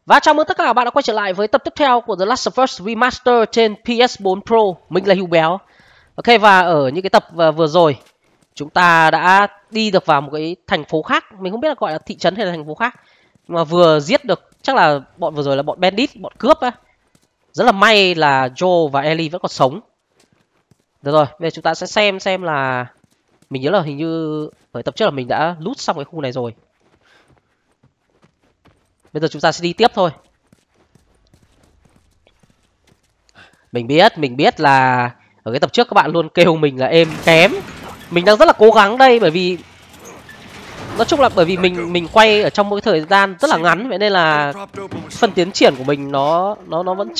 Và chào mừng tất cả các bạn đã quay trở lại với tập tiếp theo của The Last of Us Remaster trên PS4 Pro. Mình là Hugh Béo. Ok, và ở những cái tập vừa rồi chúng ta đã đi được vào một cái thành phố khác. Mình không biết là gọi là thị trấn hay là thành phố khác. Mà vừa giết được, chắc là bọn vừa rồi là bọn bandit, bọn cướp á. Rất là may là Joe và Ellie vẫn còn sống. Được rồi, bây giờ chúng ta sẽ xem là... Mình nhớ là hình như ở tập trước là mình đã loot xong cái khu này rồi. Bây giờ chúng ta sẽ đi tiếp thôi. Mình biết là ở cái tập trước các bạn luôn kêu mình là êm kém. Mình đang rất là cố gắng đây, bởi vì nói chung là bởi vì mình quay ở trong một cái thời gian rất là ngắn, vậy nên là phần tiến triển của mình nó vẫn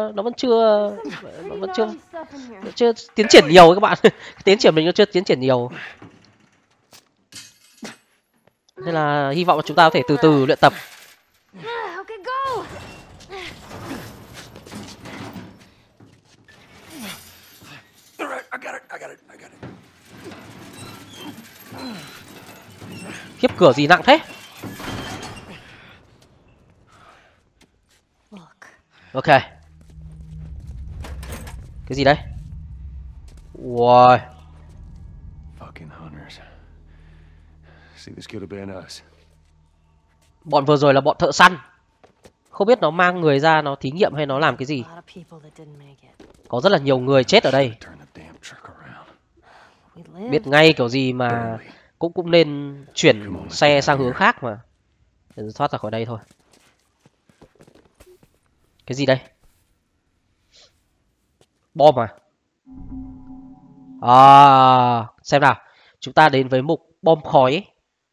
chưa tiến triển nhiều các bạn. Tiến triển mình nó chưa tiến triển nhiều. Nên là hy vọng là chúng ta có thể từ từ luyện tập. Khiếp, cửa gì nặng thế? Ok. Cái gì đây? Wow. Bọn vừa rồi là bọn thợ săn. Không biết nó mang người ra nó thí nghiệm hay nó làm cái gì. Có rất là nhiều người chết ở đây. Biết ngay kiểu gì mà cũng nên chuyển xe sang hướng khác mà. Để thoát ra khỏi đây thôi. Cái gì đây? Bom à? À, xem nào. Chúng ta đến với mục bom khói.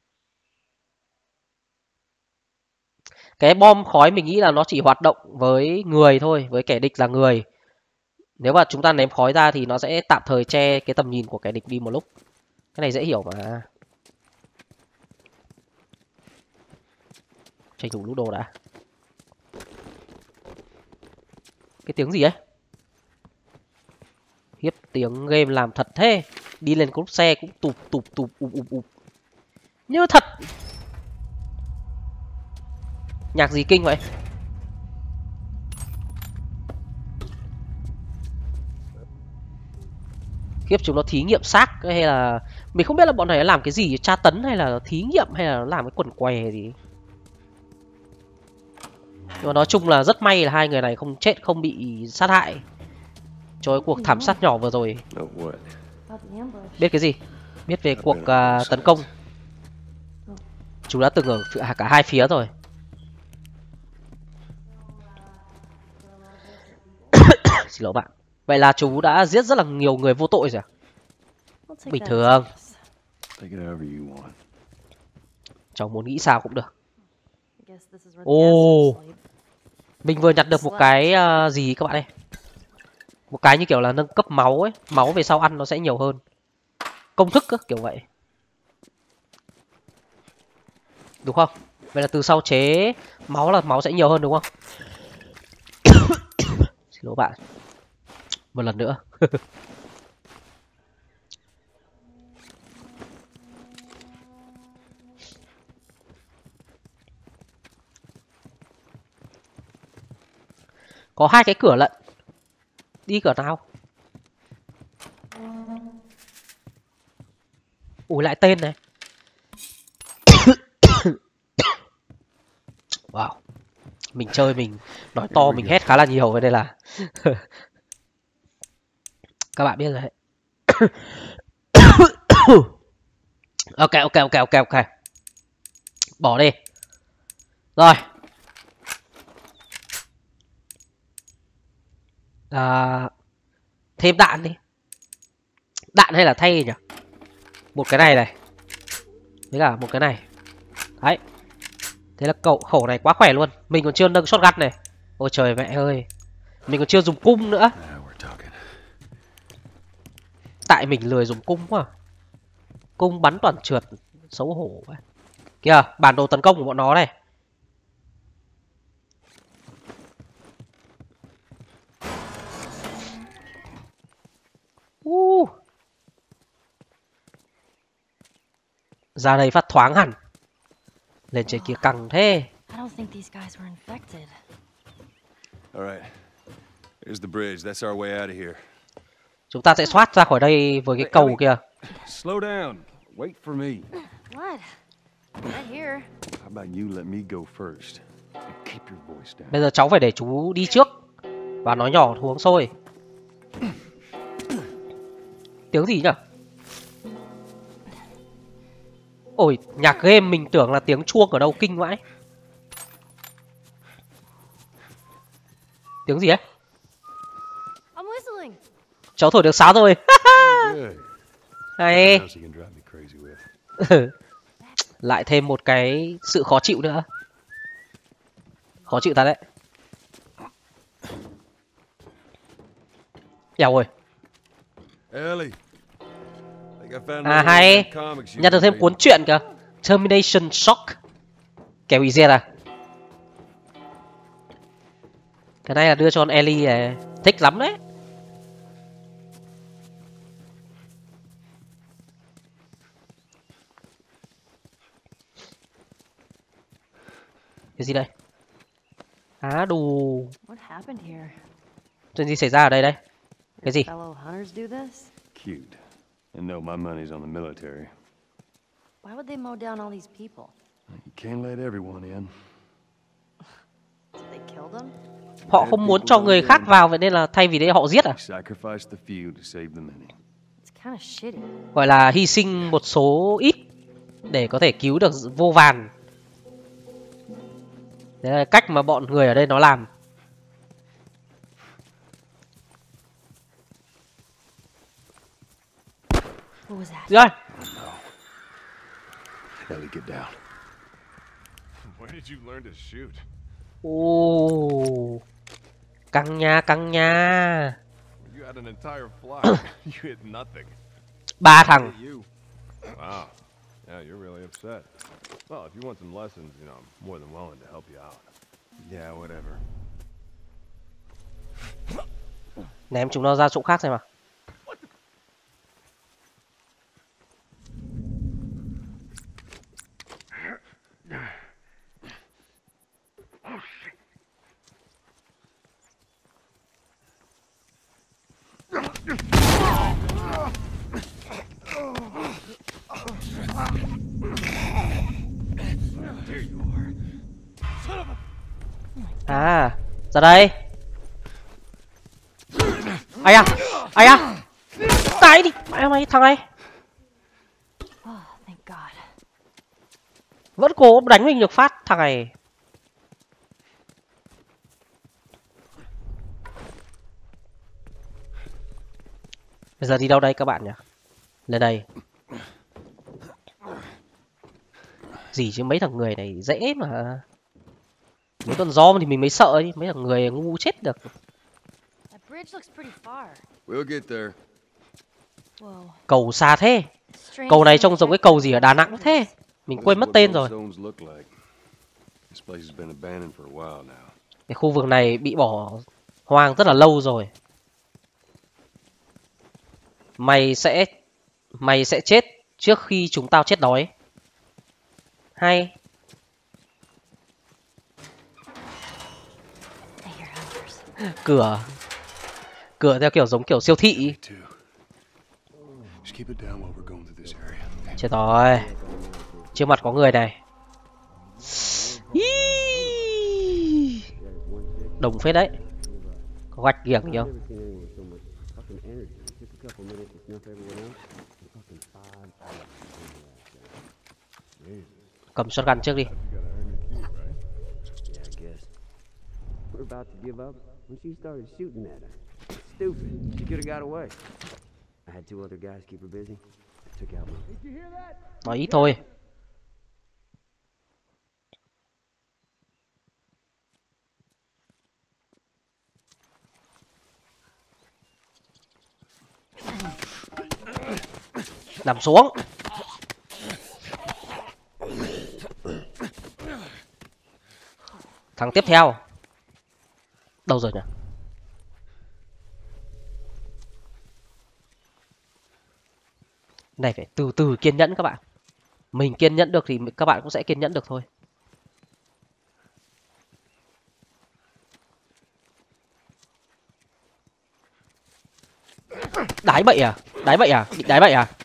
Cái bom khói mình nghĩ là nó chỉ hoạt động với người thôi, với kẻ địch là người. Nếu mà chúng ta ném khói ra thì nó sẽ tạm thời che cái tầm nhìn của kẻ địch đi một lúc. Cái này dễ hiểu mà. Tranh thủ lút đồ đã. Cái tiếng gì ấy? Hiếp, tiếng game làm thật thế. Đi lên cốp xe cũng tụp ụp. Như thật. Nhạc gì kinh vậy? Khiếp, chúng nó thí nghiệm xác hay là... Mình không biết là bọn này làm cái gì, tra tấn hay là thí nghiệm hay là làm cái quần què gì. Nhưng mà nói chung là rất may là hai người này không chết, không bị sát hại cho cái cuộc thảm sát nhỏ vừa rồi. Biết cái gì? Biết về cuộc tấn công. Chúng đã từng ở cả hai phía rồi. Xin lỗi bạn. Vậy là chú đã giết rất là nhiều người vô tội rồi à? Bình thường. Cháu muốn nghĩ sao cũng được. Ồ, mình vừa nhặt được một cái gì các bạn ơi. Một cái như kiểu là nâng cấp máu ấy. Máu về sau ăn nó sẽ nhiều hơn. Công thức á, kiểu vậy. Đúng không? Vậy là từ sau chế máu là máu sẽ nhiều hơn đúng không? Xin lỗi bạn. Một lần nữa. Có hai cái cửa lận. Đi cửa nào? Ủi, lại tên này. Wow. Mình chơi mình nói to mình hét khá là nhiều vậy đây là. Các bạn biết rồi đấy. Ok. Bỏ đi. Rồi. Thêm đạn đi. Đạn hay là thay nhỉ? Một cái này này. Với cả một cái này. Đấy. Thế là khẩu này quá khỏe luôn. Mình còn chưa nâng shotgun này. Ôi trời mẹ ơi. Mình còn chưa dùng cung nữa. Tại mình lười dùng cung quá. Cung bắn toàn trượt. Xấu hổ quá. Kìa, bản đồ tấn công của bọn nó này. Ra đây phát thoáng hẳn. Lên trên kia căng thế. think these guys were infected. All right. Here's the bridge. That's our way out of here. Chúng ta sẽ thoát ra khỏi đây với cái cầu kìa. Slow down. Wait for me. What? Right here. How about you let me go first? And keep your voice down. Bây giờ cháu phải để chú đi trước và nói nhỏ uống sôi. Tiếng gì nhỉ? Ôi, nhạc game mình tưởng là tiếng chuông ở đâu, kinh vãi. Tiếng gì ấy? I'm whistling. Cháu thổi được sáo rồi. Good. Hay. What else you can drive me crazy with? Lại thêm một cái sự khó chịu nữa. Khó chịu thật đấy. Eo ơi. Ellie. I think I found À another one of hay. them comics you Nhặt được thêm read. cuốn truyện kìa. Termination Shock. Kẻ hủy diệt à? Cái này là đưa cho con Ellie này. Thích lắm đấy. Cái gì đây? Á đù. What happened here? Chuyện gì xảy ra ở đây đây? Cái gì? Fellow hunters do this? Cute. And no, my money's on the military. Why would they mow down all these people? You can't let everyone in. Did they kill them? Họ không muốn cho người khác vào, vậy nên là thay vì đấy họ giết à? Sacrifice the few to save the many. It's kind of shitty. Gọi là hy sinh một số ít để có thể cứu được vô vàn. Đấy là cách mà bọn người ở đây nó làm. What was that? Rồi. Ellie, get down. Where did you learn to shoot? Ồ. Căng nha, căng nha. You had an entire flock. You hit nothing. 3 thằng. Hit you. Wow. Yeah, you're really upset. Well, if you want some lessons, you know, I'm more than willing to help you out. Yeah, whatever. Ném chúng nó ra chỗ khác xem nào. À, ra đây. Ai à? Ai à? Tái đi, mày thằng này. Oh, thank God. Vẫn cố đánh mình được phát thằng này. Bây giờ đi đâu đây các bạn nhỉ? Lên đây. Gì chứ mấy thằng người này dễ mà. Mấy con gió thì mình mới sợ đi, mấy thằng người ngu chết được. That bridge looks pretty far. We'll get there. Whoa. Cầu xa thế. Strange Cầu này thing trông giống cái cầu gì ở Đà Nẵng infected thế. workers. Mình This quên is mất what tên those rồi. zones look like. This place has been abandoned for a while now. Cái khu vực này bị bỏ hoang rất là lâu rồi. Mày sẽ chết trước khi chúng tao chết đói. Hay. I hear hunters. Cửa theo kiểu giống kiểu siêu thị. Me too. Just keep it down while we're going through this area. Okay? Chết rồi. Trước mặt có người này. Ý. Đồng phết đấy. Có gạch kiểng gì không? Cầm shotgun trước đi. Yeah, I guess. We're about to give up when she started shooting at her. Stupid. She could have got away. I had two other guys keep her busy. I took out my... Nói ít thôi. Nằm xuống. Thằng tiếp theo. Đâu rồi nhỉ? Này phải từ từ kiên nhẫn các bạn. Mình kiên nhẫn được thì các bạn cũng sẽ kiên nhẫn được thôi. Đái bậy à? Đái bậy à? Định đái bậy à?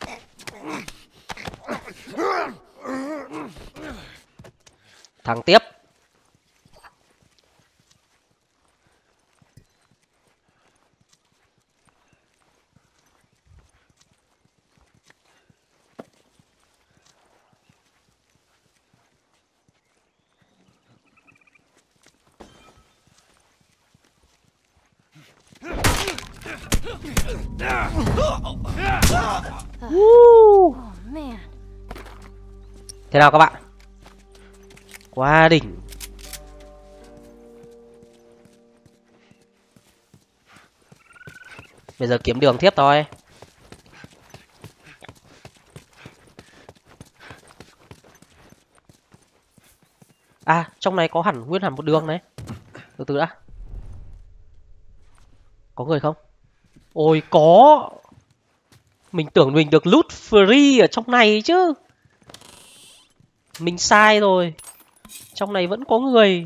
Thằng tiếp. Oh man. Thế nào các bạn? Quá đỉnh. Bây giờ kiếm đường tiếp thôi. À, trong này có nguyên hẳn một đường đấy. Từ từ đã. Có người không? Ôi có. Mình tưởng mình được loot free ở trong này chứ. Mình sai rồi. Trong này vẫn có người.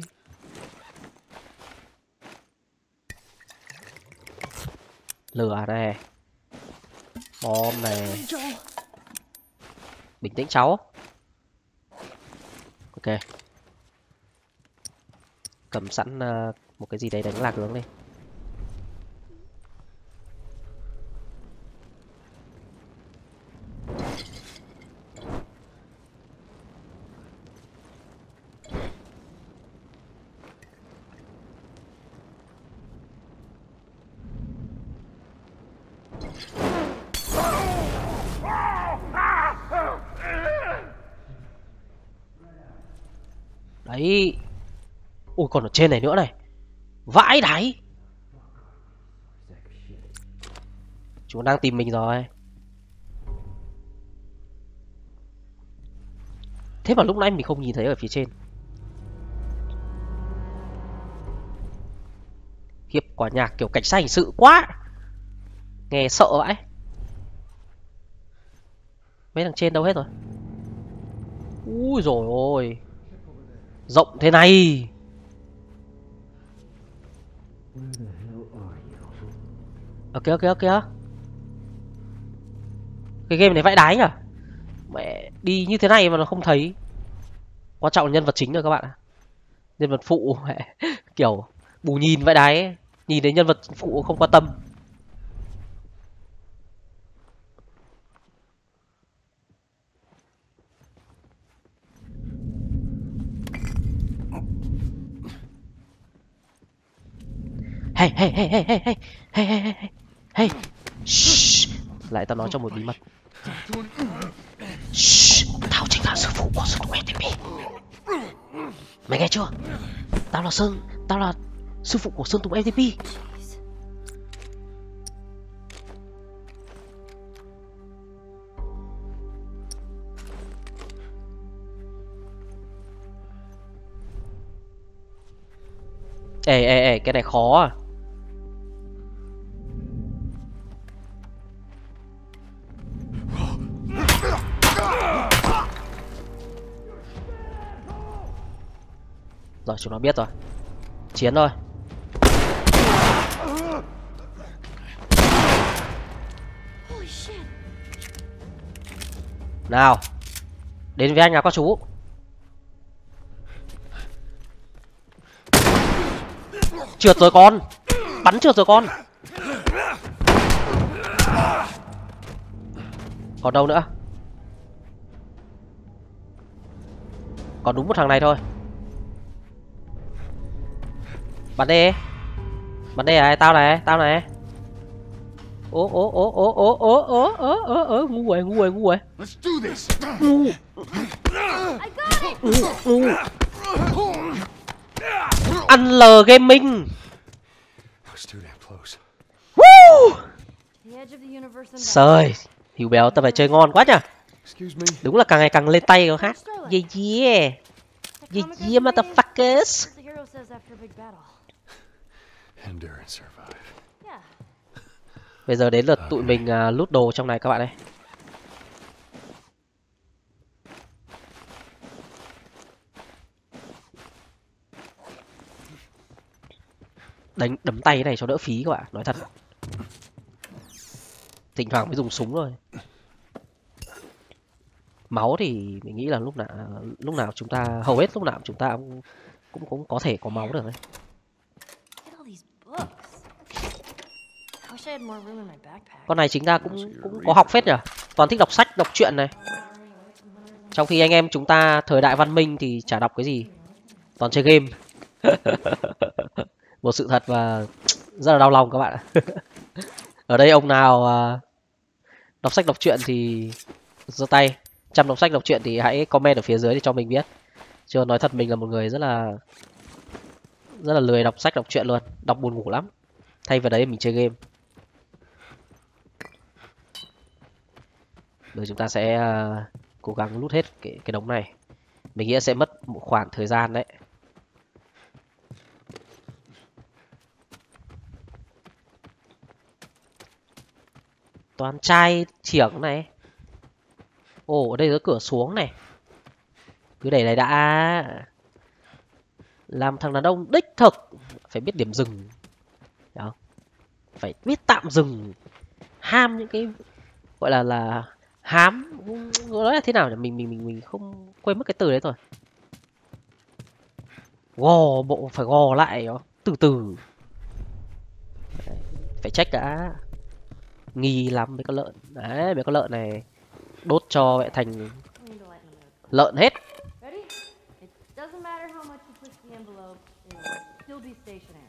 Lửa này. Bom này. Bình tĩnh cháu. Ok. Cầm sẵn một cái gì đấy đánh lạc hướng đi. Đấy. Ui còn ở trên này nữa này. Vãi đáy. Chúng đang tìm mình rồi. Thế mà lúc nãy mình không nhìn thấy ở phía trên. Khiếp, quả nhạc kiểu cảnh sát hình sự quá. Nghe sợ vãi. Mấy thằng trên đâu hết rồi? Ui rồi ôi. Rộng thế này. Ok. Cái game này vãi đái nhỉ. Mẹ đi như thế này mà nó không thấy. Quan trọng là nhân vật chính rồi các bạn ạ. Nhân vật phụ mẹ kiểu bù nhìn vãi đái ấy. Nhìn thấy nhân vật phụ không quan tâm. Hey. Shh. Lại tao nói cho một bí mật. Shh. Tao chính là sư phụ của Sơn Tùng FTP. Mày nghe chưa? Tao là sư phụ của Sơn Tùng FTP. Ê, cái này khó à. Rồi chúng nó biết rồi. Chiến thôi. Nào. Đến với anh nào các chú. Trượt rồi con. Bắn trượt rồi con. Còn đâu nữa? Còn đúng một thằng này thôi. Bắn đi. Bắn đi này, tao này. Ố, ngu rồi. Let's do this. Ăn L Gaming. Too damn close. Woo! The edge of the universe and Sời, Hiếu béo tao phải chơi ngon quá nhỉ. Excuse me. Đúng là càng ngày càng lên tay rồi hát. Yeah, motherfuckers. the hero says after a big battle. Endure and survive. Yeah. Bây giờ đến lượt tụi mình loot đồ trong này các bạn ơi. Đấm tay cái này cho đỡ phí các bạn, nói thật. thỉnh thoảng mới dùng súng thôi. Máu thì mình nghĩ là lúc nào chúng ta hầu hết lúc nào chúng ta cũng có thể có máu được đấy. Look at all these books. I wish I had more room in my backpack. Con này chính ra cũng có học phết nhỉ. Toàn thích đọc sách, đọc truyện này. Trong khi anh em chúng ta thời đại văn minh thì chả đọc cái gì, toàn chơi game. Một sự thật và rất là đau lòng các bạn ạ. Ở đây ông nào đọc sách đọc truyện thì giơ tay. Chăm đọc sách đọc truyện thì hãy comment ở phía dưới để cho mình biết. Chứ nói thật mình là một người rất là lười đọc sách đọc truyện luôn, đọc buồn ngủ lắm. Thay vào đấy mình chơi game. Bây giờ chúng ta sẽ cố gắng lút hết cái đống này. Mình nghĩ sẽ mất một khoảng thời gian đấy. Toàn chai chiếng này. Ồ, ở đây có cửa xuống này. Cứ để này đã. Làm thằng đàn ông đích thực phải biết điểm dừng. Đó. Phải biết tạm dừng. Ham những cái gọi là hám, nói là thế nào nhỉ? Mình không quên mất cái từ đấy rồi. Gò bộ phải gò lại đó, từ từ. Đấy, phải check đã. Nghi lắm mấy con lợn. Đấy, mấy con lợn này đốt cho vậy thành I need to lighten it up. lợn hết. Ready? It doesn't matter how much you push the envelope, it will still be stationary.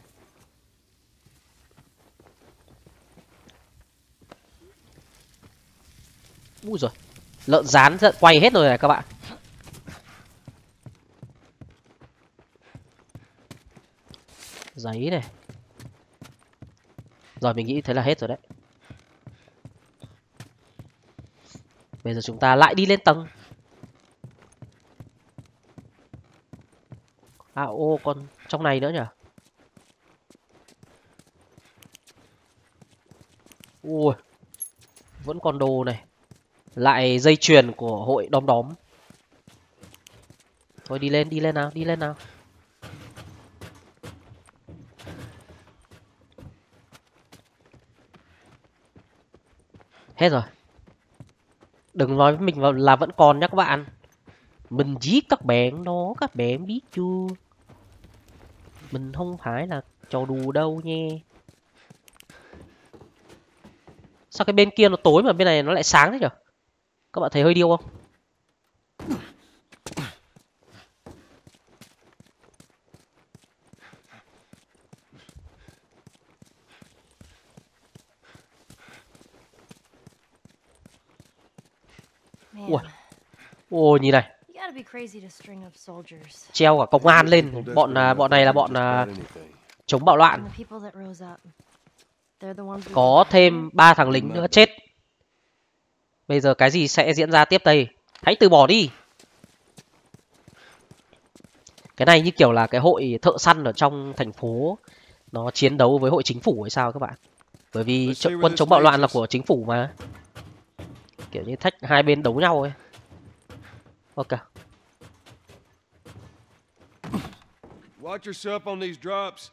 Ui rồi, lợn rán quay hết rồi này các bạn. Giấy này. Rồi mình nghĩ thế là hết rồi đấy. Bây giờ chúng ta lại đi lên tầng. À ô, còn trong này nữa nhỉ. Ui, vẫn còn đồ này. Lại dây chuyền của hội đom đóm. Thôi đi lên nào, đi lên nào. Hết rồi. Đừng nói với mình là vẫn còn nhá các bạn. Mình giết các bạn đó, các bạn biết chưa? Mình không phải là trò đùa đâu nha. Sao cái bên kia nó tối mà bên này nó lại sáng thế nhở? Các bạn thấy hơi điêu không? Man, Ui. Ôi nhìn này, you gotta be crazy to string up soldiers. treo cả công an lên. Bọn này là bọn chống bạo loạn. And the people that rose up, they're the ones we Có thêm 3 thằng lính nữa chết. Bây giờ cái gì sẽ diễn ra tiếp đây? Hãy từ bỏ đi. Cái này như kiểu là cái hội thợ săn ở trong thành phố nó chiến đấu với hội chính phủ hay sao các bạn? Bởi vì quân chống bạo loạn là của chính phủ mà. Kiểu như thách hai bên đấu nhau ấy. Ok. Watch yourself on these drops.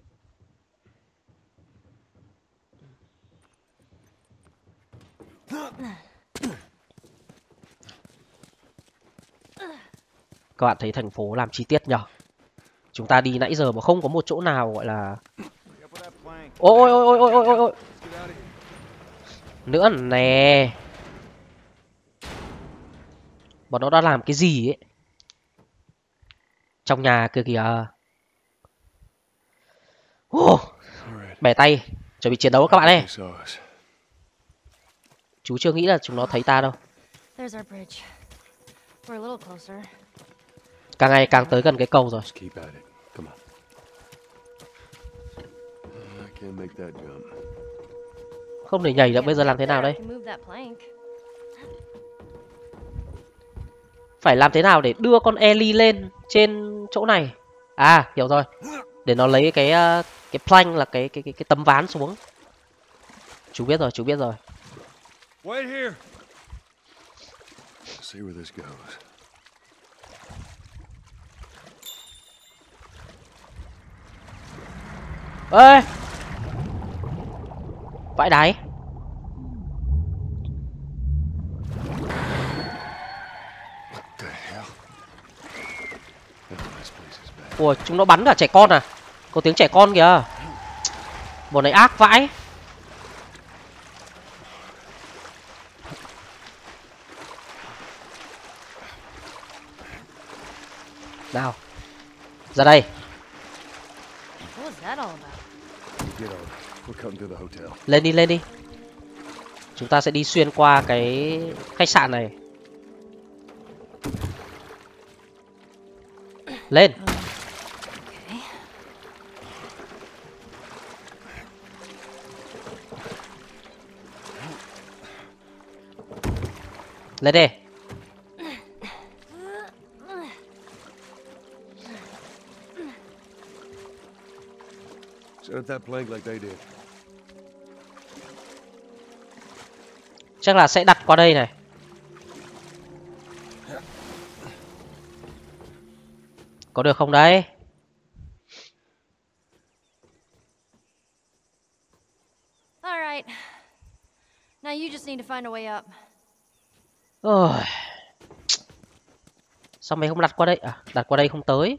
Các bạn thấy thành phố làm chi tiết nhở? Chúng ta đi nãy giờ mà không có một chỗ nào gọi là... Ôi ôi ôi ôi ôi ôi ôi. Nữa nè. Bọn nó đã làm cái gì ấy? Trong nhà kia kìa. Bẻ tay. Chuẩn bị chiến đấu các bạn ơi. Chú chưa nghĩ là chúng nó thấy ta đâu. There's our bridge. We're a little closer. Càng ngày càng tới gần cái cầu rồi. Just keep at it. Come on. I can't make that jump. Không thể nhảy được, bây giờ làm thế nào đây? Can move that plank. Phải làm thế nào để đưa con Ellie lên trên chỗ này? À, hiểu rồi. Để nó lấy cái plank là cái tấm ván xuống. Chú biết rồi, chú biết rồi. Wait here. See where this goes. Ê! Vãi đáy. Ủa, chúng nó bắn cả trẻ con à? Có tiếng trẻ con kìa. Bọn này ác vãi. Nào, ra đây. What was that all about? Get over. We're coming to the hotel. Lên đi, lên đi. Chúng ta sẽ đi xuyên qua cái khách sạn này. Lên. Okay. Lên đi. Set up that plank like they did. Chắc là sẽ đặt qua đây này. Có được không đấy? All right. Now you just need to find a way up. Ôi. Sao mày không đặt qua đây? À, đặt qua đây không tới.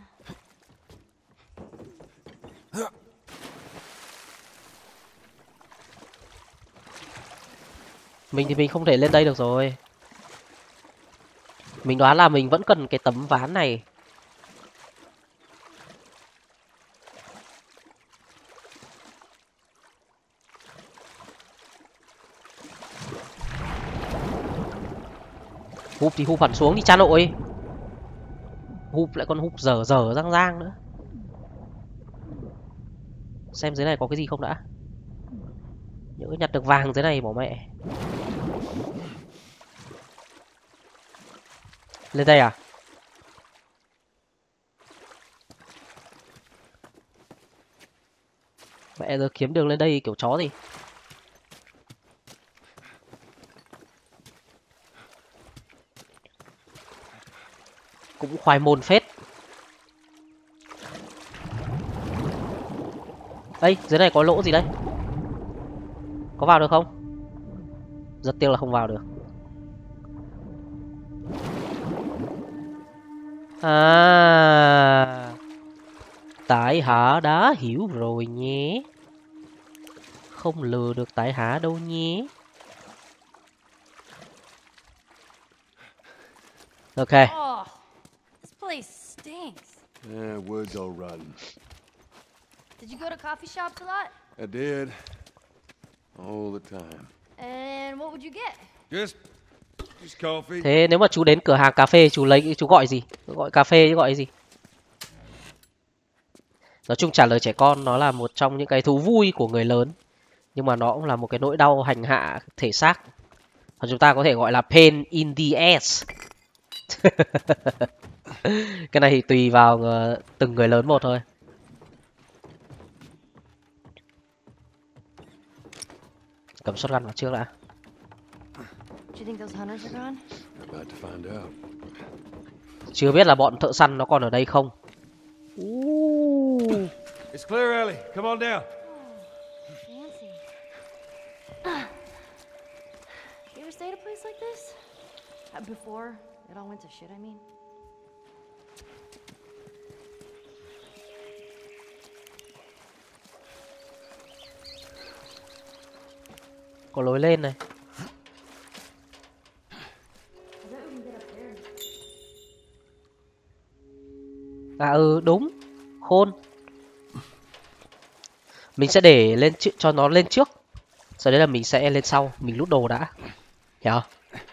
Mình thì mình không thể lên đây được rồi. Mình đoán là mình vẫn cần cái tấm ván này. Húp thì húp hẳn xuống đi cha nội. Húp lại còn húp dở dở rang rang nữa. Xem dưới này có cái gì không đã. Nhớ nhặt được vàng dưới này bỏ mẹ. Lên đây à? Mẹ giờ kiếm đường lên đây kiểu chó gì. Cũng khoai môn phết. Ây, dưới này có lỗ gì đây? Có vào được không? Rất tiếc là không vào được. À, tại hạ đã hiểu rồi nhé. Không lừa được tại hạ đâu nhé. Ok. Oh, this place stinks. Yeah, wood's all rotten. Did you go to coffee shops a lot? I did. All the time. And what would you get? Just coffee. Thế nếu mà chú đến cửa hàng cà phê chú gọi gì? Chú gọi cà phê chứ gọi gì? Nói chung trả lời trẻ con nó là một trong những cái thú vui của người lớn. Nhưng mà nó cũng là một cái nỗi đau hành hạ thể xác. Và chúng ta có thể gọi là pain in the ass. Cái này thì tùy vào từng người lớn một thôi. Cầm shotgun vào trước đã. Do you think those hunters are gone? About to find out. Chưa biết là bọn thợ săn nó còn ở đây không. It's clear, Ellie. Come on down. Fancy. You ever stayed at a place like this? Before it all went to shit, I mean. Có lối lên này. À đúng. Khôn. Mình sẽ để lên cho nó lên trước. Sau đấy là mình sẽ lên sau. Mình lút đồ đã. Hiểu không?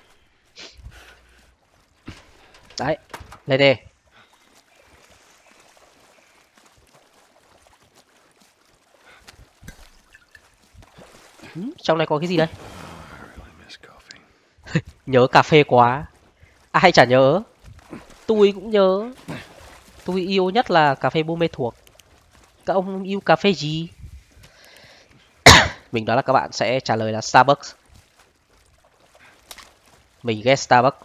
Đấy. Lên đi. Trong này có cái gì đây? Nhớ cà phê quá. Ai chả nhớ. Tôi cũng nhớ. Tôi yêu nhất là cà phê Buôn Mê Thuột. Các ông yêu cà phê gì? Mình đoán là các bạn sẽ trả lời là Starbucks. Mình ghét Starbucks.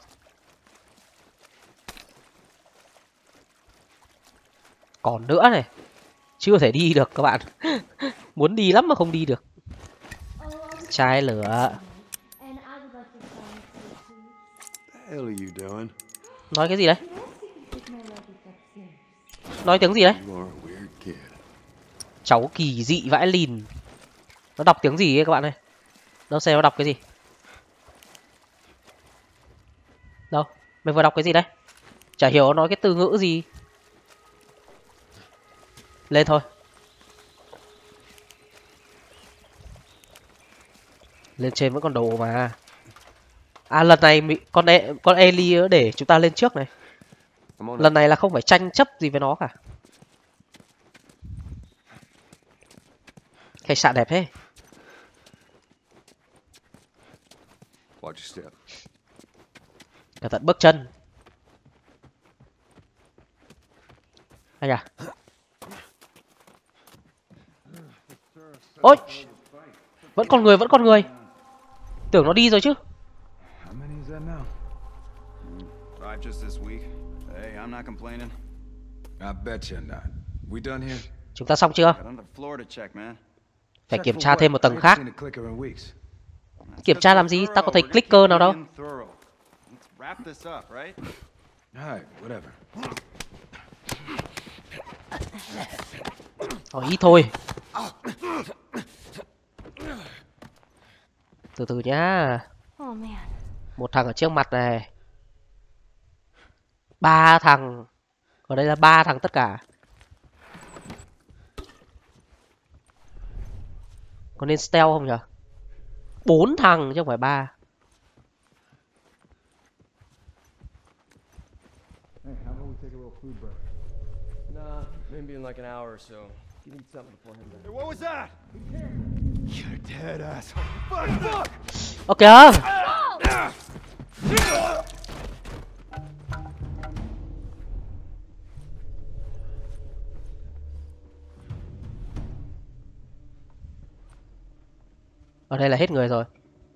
Còn nữa này. Chưa thể đi được các bạn. Muốn đi lắm mà không đi được. Chai lửa. The hell are you doing? Nói cái gì đấy? Nói tiếng gì đấy? You are a weird kid. Cháu kỳ dị vãi lìn. Nó đọc tiếng gì ấy các bạn ơi? Đâu xem nó đọc cái gì? Đâu? Mày vừa đọc cái gì đấy? Chả hiểu nó nói cái từ ngữ gì. Lên thôi. Lên trên vẫn còn đồ mà. À lần này con Ellie để chúng ta lên trước này. Come on Lần up. này là không phải tranh chấp gì với nó cả. Khách sạn đẹp thế. Watch your step. Cẩn thận bước chân. Ai à? Ôi! Vẫn còn người, vẫn còn người. Tưởng nó đi rồi chứ. How many is that now? 5 just this week. Hey, I'm not complaining. I bet you're not. We done here? Chúng ta xong chưa? Got another floor to check, man. Phải Check kiểm for tra what? thêm một I tầng ain't khác. seen a clicker in weeks. That's Kiểm 'cause tra we're làm gì? Ta có thorough. thấy We're gonna clicker keep nào đâu. being thorough. Let's wrap this up, right? All right, whatever. Ít thôi. Từ từ nhá. Oh man. Một thằng ở trước mặt này. 3 thằng. Ở đây là 3 thằng tất cả. Có nên stealth không nhỉ? 4 thằng chứ không phải 3. Hey, how about we take a little food break? Nah, maybe in like an hour or so. You need something before heading down. Hey, what was that? You're dead, asshole. Fuck, fuck! Ơ kìa. Ở đây là hết người rồi.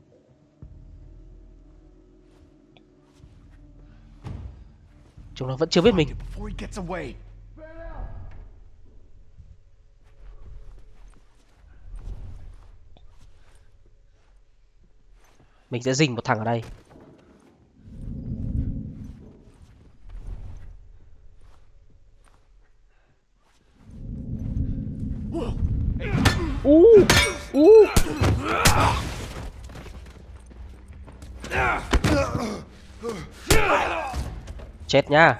Chúng nó vẫn chưa biết mình. Before he gets away. Mình sẽ dình một thằng ở đây. Chết nhá.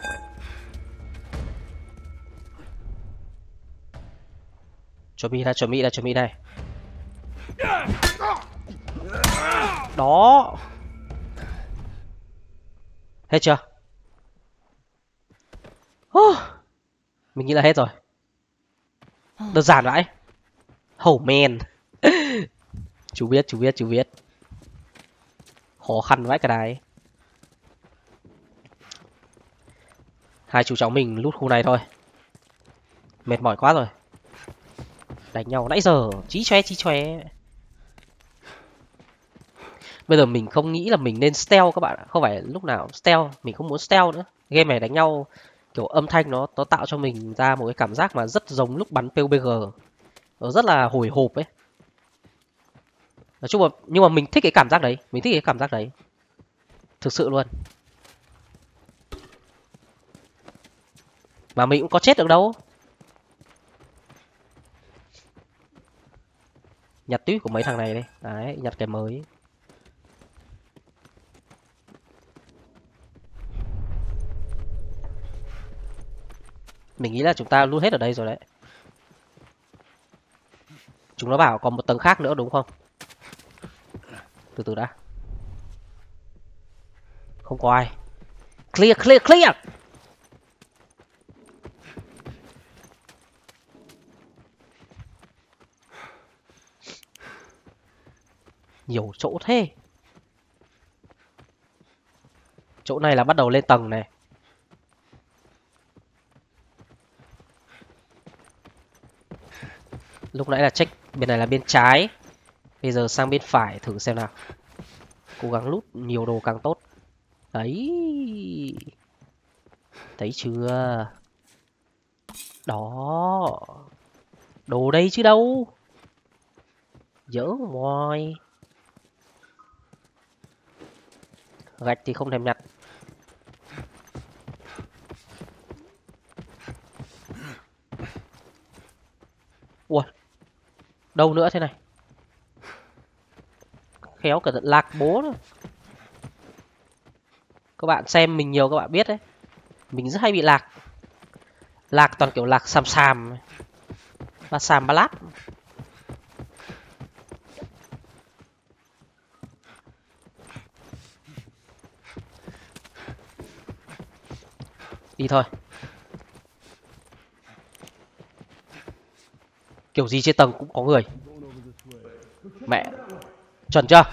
Chuẩn bị đây. Đó. Hết chưa? Mình nghĩ là hết rồi. Đơn giản vậy. Oh man. Chú biết. Khó khăn vãi cả đài. Hai chú cháu mình lút khu này thôi. Mệt mỏi quá rồi. Đánh nhau nãy giờ chí choe. Bây giờ mình không nghĩ là mình nên stealth các bạn ạ. Không phải lúc nào stealth, mình không muốn stealth nữa. Game này đánh nhau kiểu âm thanh nó tạo cho mình ra một cái cảm giác mà rất giống lúc bắn PUBG. Nó rất là hồi hộp ấy. Nói chung là nhưng mà mình thích cái cảm giác đấy, thực sự luôn. Mà mình cũng có chết được đâu. Nhặt tuyết của mấy thằng này đây. Đấy, nhặt cái mới. Mình nghĩ là chúng ta lút hết ở đây rồi đấy. Chúng nó bảo còn một tầng khác nữa đúng không? Từ từ đã. Không có ai. Clear. Nhiều chỗ thế. Chỗ này là bắt đầu lên tầng này. Lúc nãy là check bên này là bên trái. Bây giờ sang bên phải thử xem nào. Cố gắng lút nhiều đồ càng tốt. Đấy. Thấy chưa? Đó. Đồ đây chứ đâu. Dỡ ngoài. Gạch thì không thèm nhặt. Ui, đâu nữa thế này? Khéo cẩn thận lạc bố nữa. Các bạn xem mình nhiều các bạn biết đấy. Mình rất hay bị lạc. Lạc toàn kiểu lạc xàm xàm. Và xàm ba lát. Đi thôi. Kiểu gì trên tầng cũng có người. Mẹ. Chuẩn chưa?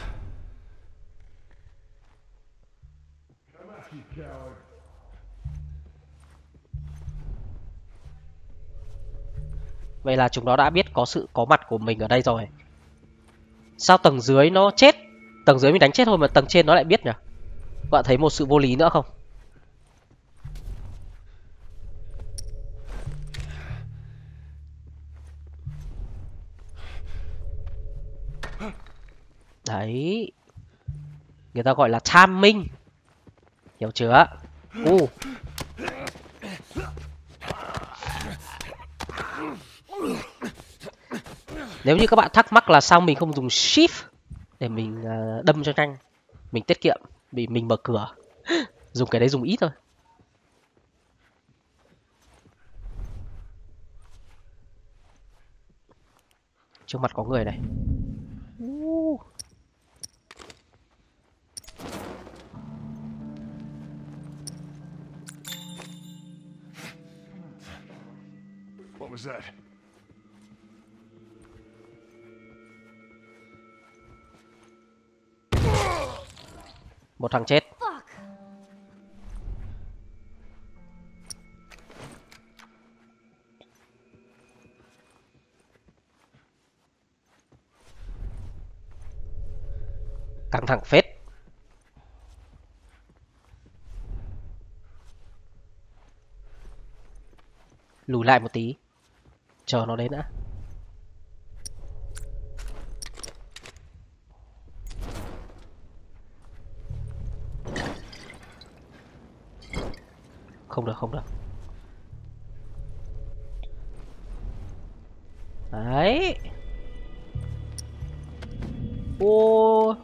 Vậy là chúng nó đã biết có sự có mặt của mình ở đây rồi. Sao tầng dưới nó chết? Tầng dưới mình đánh chết thôi mà tầng trên nó lại biết nhỉ? Các bạn thấy một sự vô lý nữa không? Đấy. Người ta gọi là timing. Hiểu chưa? Nếu như các bạn thắc mắc là sao mình không dùng shift để mình đâm cho nhanh, mình tiết kiệm vì mình mở cửa. Dùng cái đấy dùng ít thôi. Trước mặt có người này. What was that? Một thằng chết. Fuck. Căng thẳng phết. Lùi lại một tí. Chờ nó đến đã. Không được, không được. Đấy. Ô.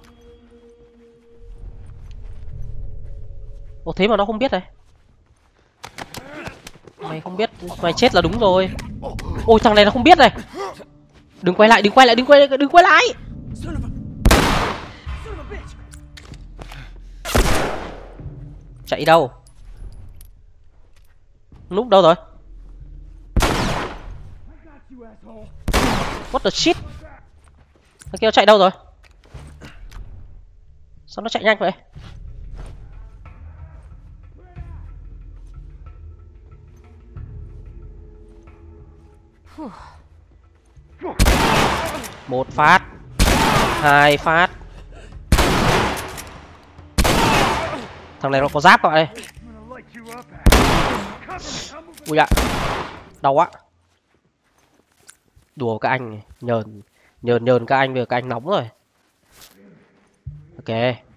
Ô thế mà nó không biết này. Mày không biết, mày chết là đúng rồi. Ôi thằng này nó không biết này. Đừng quay lại, đừng quay lại, đừng quay lại, đừng quay lại. Chạy đâu? Núp đâu rồi? What the shit? Thằng kia chạy đâu rồi? Sao nó chạy nhanh vậy? Một phát, hai phát. Thằng này nó có giáp các bạn ơi. Ui ạ, đau quá. Đùa các anh, nhờn các anh, về các anh nóng rồi. Ok.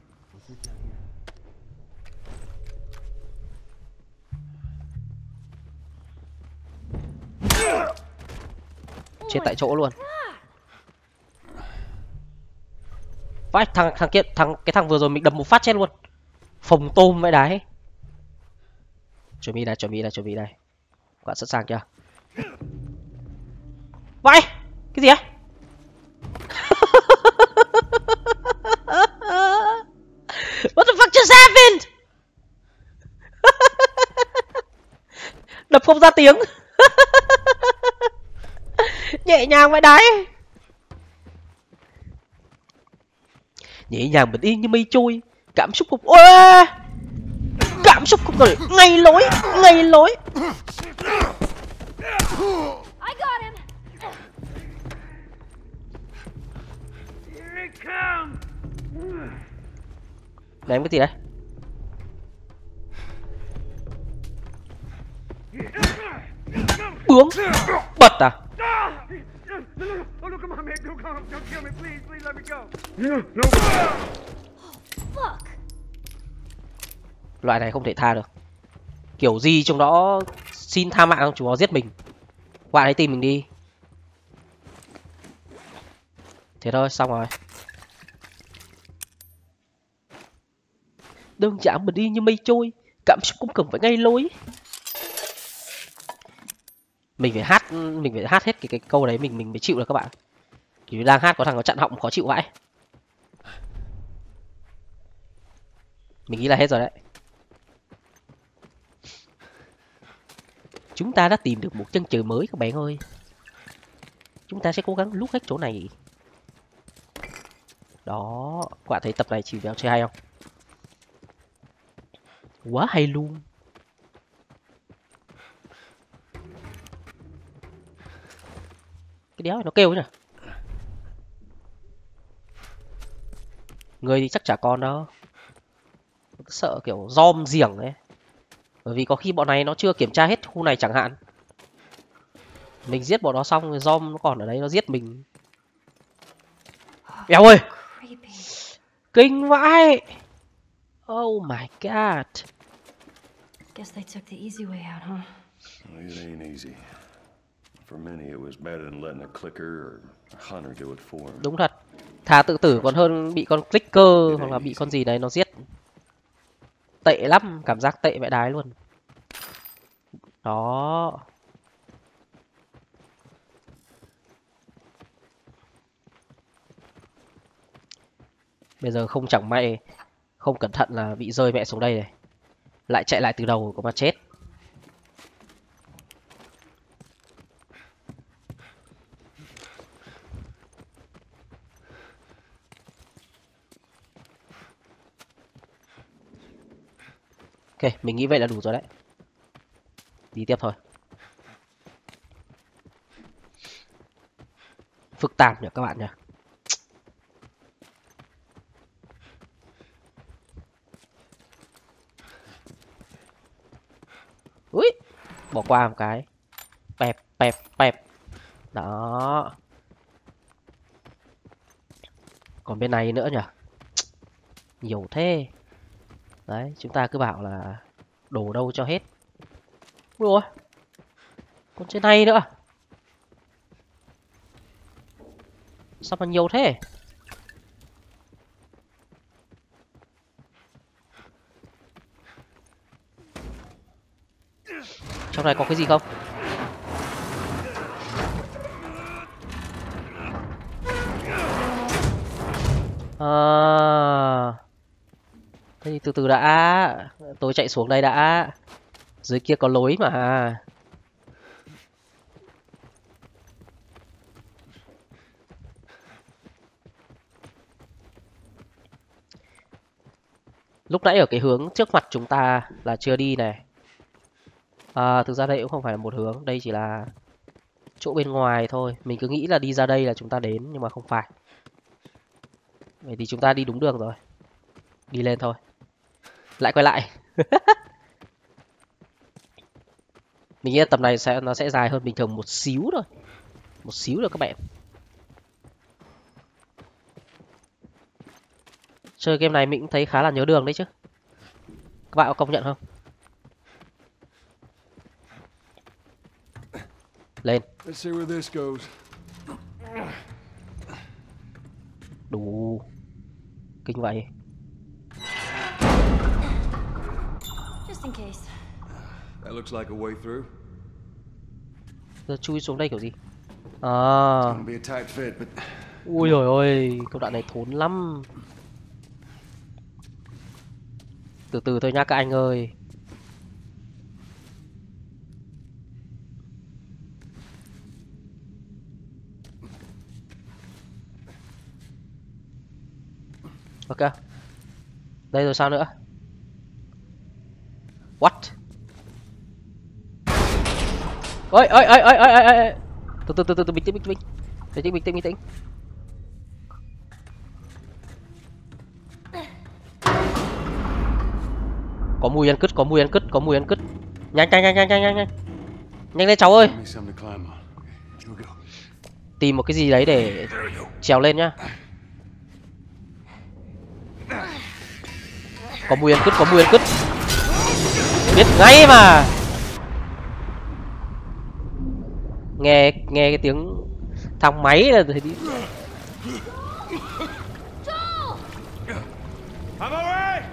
Chết tại chỗ luôn. Vãi, cái thằng vừa rồi mình đập một phát chết luôn. Phồng tôm vậy đấy. Chuẩn bị đây. Các bạn sẵn sàng chưa? Vãi, cái gì á? What the fuck just happened? Đập không ra tiếng. Nhẹ nhàng vậy đấy. Nhẹ nhàng bình yên như mây trôi. Cảm xúc không... Ôi! Cảm xúc không rồi. Ngay lối. I got him. Để em cái gì đấy? Bướm. Bật à? Fuck. Loại này không thể tha được. Kiểu gì chúng nó xin tha mạng không, chúng nó giết mình. Bạn hãy tìm mình đi. Thế thôi, xong rồi. Đơn giản mình đi như mây trôi, cảm xúc cũng cần phải ngay lối. Mình phải hát hết cái câu đấy mình mới chịu được các bạn. Kiểu đang hát có thằng nó chặn họng khó chịu vãi. Mình nghĩ là hết rồi đấy. Chúng ta đã tìm được một chân trời mới các bạn ơi. Chúng ta sẽ cố gắng lút hết chỗ này. Đó, các bạn thấy tập này chịu béo chơi hay không? Quá hay luôn. Cái đéo này nó kêu nhỉ? Người thì chắc chả còn đâu. Sợ kiểu dom giềng ấy. Bởi vì có khi bọn này nó chưa kiểm tra hết khu này chẳng hạn. Mình giết bọn nó xong rồi dom nó còn ở đấy nó giết mình. Béo ơi! Kinh vãi! Oh my god. Guess they took the easy way out, huh? Well, it ain't easy. For many, it was better than letting a clicker or a hunter do it for them. Đúng thật. Thà tự tử còn hơn bị con clicker hoặc là bị con gì đấy nó giết. Tệ lắm, cảm giác tệ vẽ đái luôn. Đó. Bây giờ không chẳng may không cẩn thận là bị rơi mẹ xuống đây này. Lại chạy lại từ đầu có mà chết. Ok, mình nghĩ vậy là đủ rồi đấy. Đi tiếp thôi. Phức tạp nhỉ các bạn nhỉ. Ui, bỏ qua một cái. Pẹp, pẹp, pẹp. Đó. Còn bên này nữa nhỉ. Nhiều thế. Đấy, chúng ta cứ bảo là đổ đâu cho hết. Ui ôi. Còn trên này nữa. Sao mà nhiều thế? Trong này có cái gì không? Thế thì từ từ đã. Tôi chạy xuống đây đã. Dưới kia có lối mà. Lúc nãy ở cái hướng trước mặt chúng ta là chưa đi này. Thực ra đây cũng không phải là một hướng. Đây chỉ là chỗ bên ngoài thôi. Mình cứ nghĩ là đi ra đây là chúng ta đến. Nhưng mà không phải. Vậy thì chúng ta đi đúng đường rồi. Đi lên thôi. Lại quay lại. Mình nghĩ là tập này nó sẽ dài hơn bình thường một xíu thôi. Một xíu thôi các bạn. Chơi game này mình cũng thấy khá là nhớ đường đấy chứ. Các bạn có công nhận không? Lên. Let's see where this goes. Đủ. Kinh vậy. Just in case. That looks like a way through. Giờ chui xuống đây kiểu gì? Gonna be a tight fit, but Ui dồi ôi, câu đoạn này thốn lắm. Từ từ thôi nhá các anh ơi. Ok. Đây rồi sao nữa? What? Ôi ôi ôi ôi ôi ôi. Từ bình tĩnh. Có mùi ăn cứt. Nhanh. Nhanh lên cháu ơi. give me something to climb on. Here we go. Tìm một cái gì đấy để trèo lên nhá. Có mùi ăn cứt. Biết ngay mà. Nghe cái tiếng thang máy là thấy đi. Joel! I'm alright!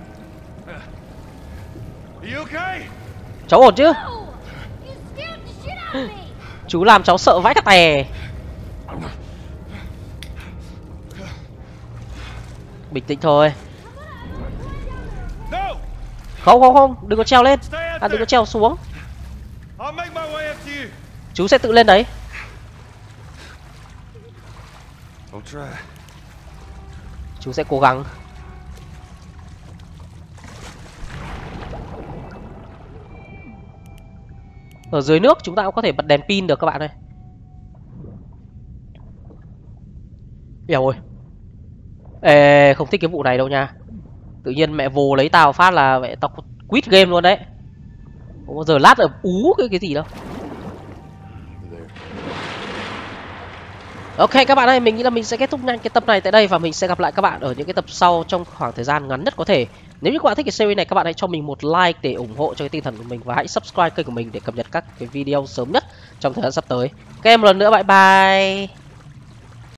Are you okay? Cháu ổn chứ? No! You scared the shit out of me! Chú làm cháu sợ vãi cả tè. Bình tĩnh thôi. No! Không, đừng có treo lên. Đừng có treo xuống. I'll make my way up to you. Chú sẽ tự lên đấy. I'll try. Chú sẽ cố gắng. Ở dưới nước chúng ta cũng có thể bật đèn pin được các bạn ơi. Eo ơi. Ê, không thích cái vụ này đâu nha. Tự nhiên mẹ vồ lấy tao phát là mẹ tao quit game luôn đấy. Không bao giờ lát ở ú cái gì đâu. Ok các bạn ơi, mình nghĩ là mình sẽ kết thúc nhanh cái tập này tại đây và mình sẽ gặp lại các bạn ở những cái tập sau trong khoảng thời gian ngắn nhất có thể. Nếu như các bạn thích cái series này, các bạn hãy cho mình một like để ủng hộ cho cái tinh thần của mình và hãy subscribe kênh của mình để cập nhật các cái video sớm nhất trong thời gian sắp tới. Các em một lần nữa bye bye.